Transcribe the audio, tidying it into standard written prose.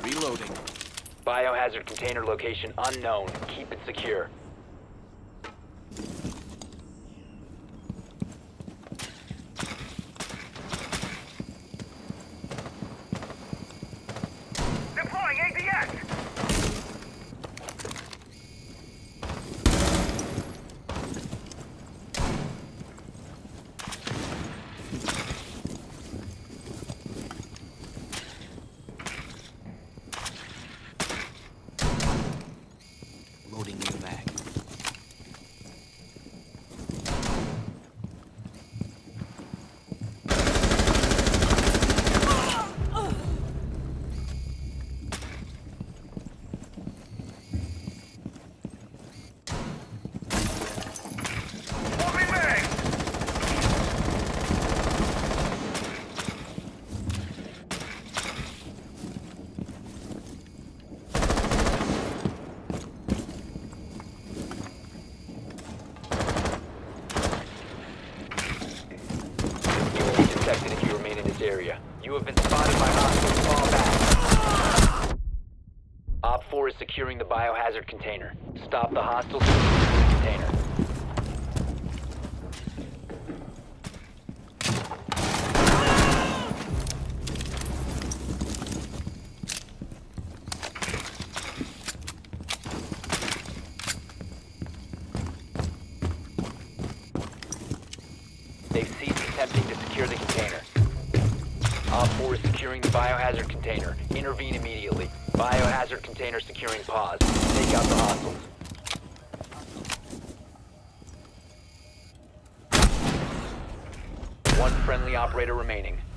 Reloading. Biohazard container location unknown. Keep it secure. Deploying ADS! Loading new mag. Moving mag! You will be detected if you remain in this area. You have been spotted by hostiles. Fall back. Op 4 is securing the biohazard container. Stop the hostiles and secure the container. They've ceased attempting to secure the container. Op 4 is securing the biohazard container. Intervene immediately. Biohazard container securing pause. Take out the hostiles. One friendly operator remaining.